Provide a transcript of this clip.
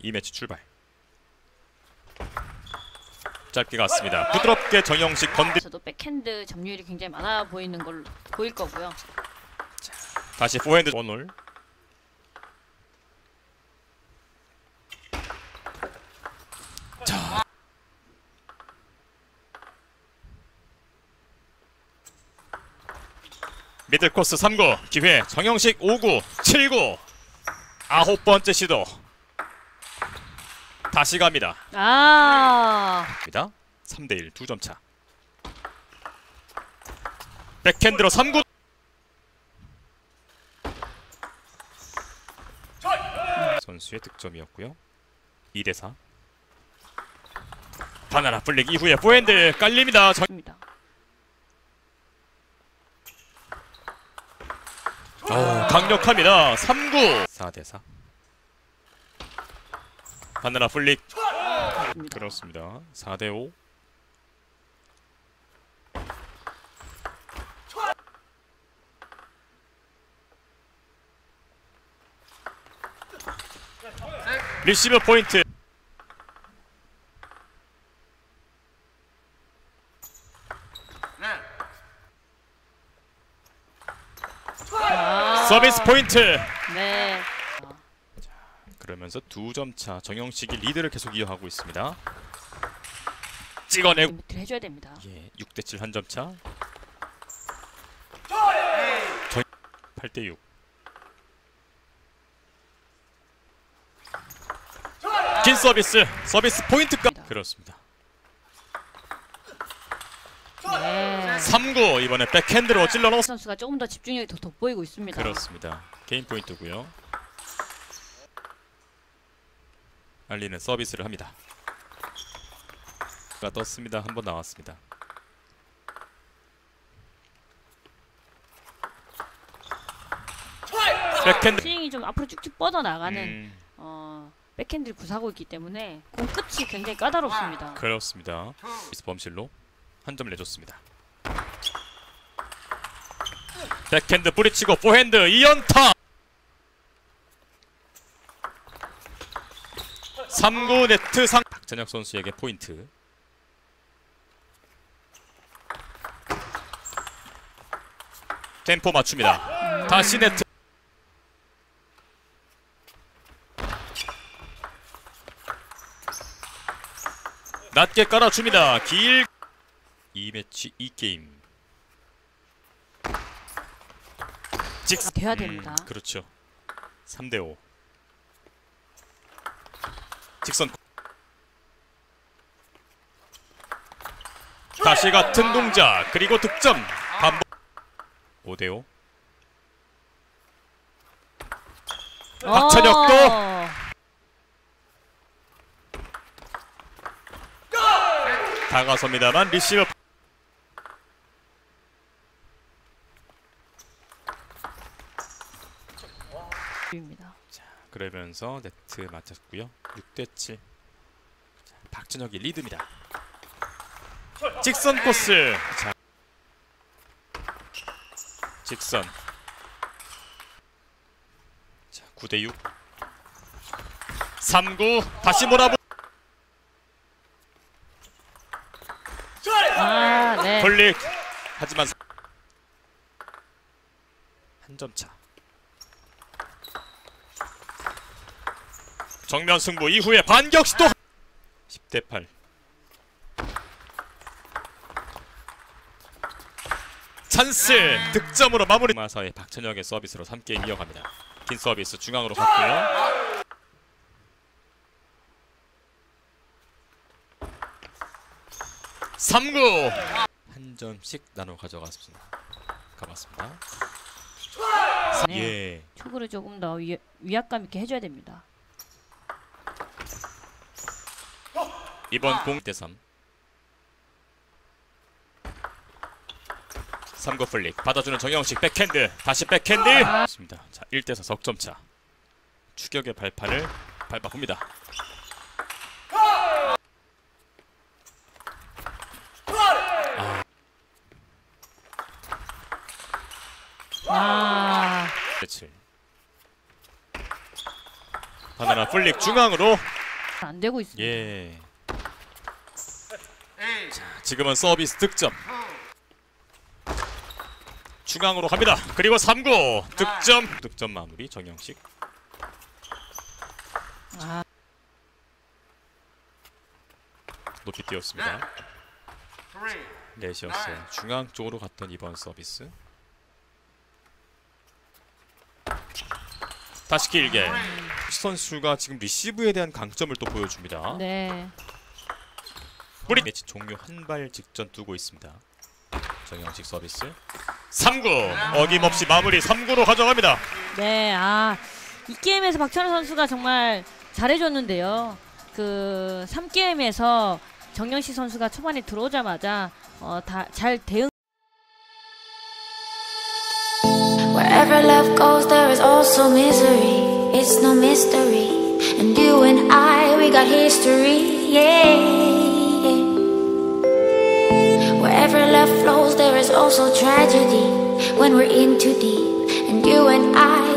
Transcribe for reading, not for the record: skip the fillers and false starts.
이 매치 출발. 짧게 갔습니다. 부드럽게 정영식 건드. 저도 백핸드 점유율이 굉장히 많아 보이는 걸 보일 거고요. 자, 다시 포핸드 원홀. 자. 미들 코스 3구 기회. 정영식 5구 7구 9번째 시도. 다시 갑니다. 3대1 2점 차. 백핸드로 3구. 선수의 득점이었고요. 2대4. 바나나 플릭 이후에 포핸드 깔립니다. 강력합니다. 3구. 4대4. 바나나 플릭. 그렇습니다. 4대5. 리시브 포인트. 서비스 포인트. 네. 자, 그러면서 2점 차. 정영식이 리드를 계속 이어가고 있습니다. 찍어내고 해줘야 됩니다. 예, 6대7 한 점 차. 8대6. 긴 서비스 포인트가. 그렇습니다. 네. 3구 이번에 백핸드로 찔러넣었습니다. 선수가 조금 더 집중력이 더 돋보이고 있습니다. 그렇습니다. 개인 포인트고요. 알리는 서비스를 합니다. 떴습니다. 한 번 나왔습니다. 백핸드. 스윙이 좀 앞으로 쭉쭉 뻗어 나가는 백핸드를 구사하고 있기 때문에 공 끝이 굉장히 까다롭습니다. 그렇습니다. 범실로 한 점 내줬습니다. 백핸드 뿌리치고 포핸드 2연타. 3구 네트 상. 박찬혁 선수에게 포인트. 템포 맞춥니다. 다시 네트. 낮게 깔아줍니다. 길. 2매치 2게임. 돼야 됩니다. 그렇죠. 3대5. 직선. 다시 같은 동작. 그리고 득점. 반복. 5대5. 박찬혁도 다가섭니다만 리시브. 자, 그러면서 네트 맞췄고요. 6대7. 박찬혁이 리드입니다. 직선 코스. 자, 직선. 자, 9대6. 3구 다시 몰아보. 네. 플릭. 하지만 한 점 차. 정면 승부 이후에 반격 시도. 10대8. 찬스. 득점으로 마무리. 마사의 박찬혁의 서비스로 3게임 이어갑니다. 긴 서비스 중앙으로 갔고요. 삼구. 한 점씩 나눠 가져갔습니다. 가봤습니다. 예. 초구를 조금 더 위압감 있게 해줘야 됩니다. 이번 공 1대3. 3구 플릭 받아주는 정영식 백핸드. 다시 백핸드. 좋습니다. 자, 1대4 석점차. 추격의 발판을 밟아봅니다. 하나 플릭 중앙으로. 안 되고 있습니다. 예. 자, 지금은 서비스 득점. 중앙으로 갑니다. 그리고 3구 득점 마무리 정영식. 아, 높이 뛰었습니다. 넷이었어요. 중앙 쪽으로 갔던 이번 서비스. 다시 길게. 선수가 지금 리시브에 대한 강점을 또 보여줍니다. 네. 뿌리 매치 종료 한 발 직전 두고 있습니다. 정영식 서비스 3구 어김없이 마무리 3구로 가져갑니다. 네, 이 게임에서 박찬호 선수가 정말 잘해줬는데요. 그 3게임에서 정영식 선수가 초반에 들어오자마자 다 잘 대응. Wherever love goes, there is also misery. It's no mystery. And you and I, we got history. Yeah. Wherever love flows, there is also tragedy. When we're in too deep, and you and I,